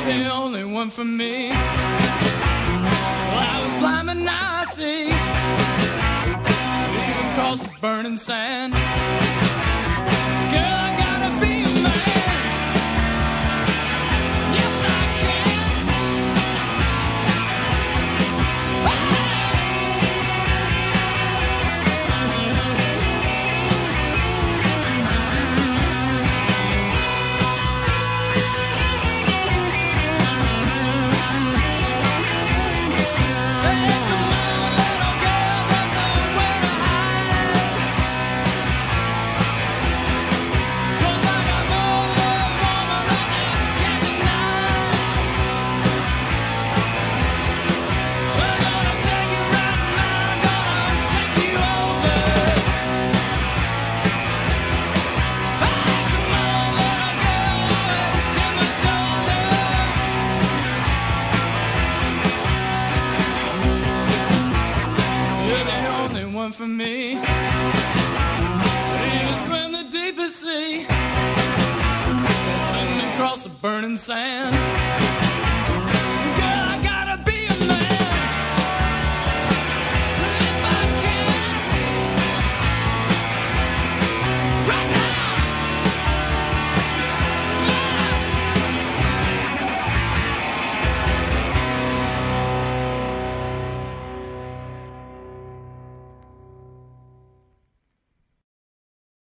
the only one for me. Well, I was blind, but now I see. Even across the burning sand. Girl, I gotta be a man. Yes, I can. For me, even swim the deepest sea, send me across the burning sand.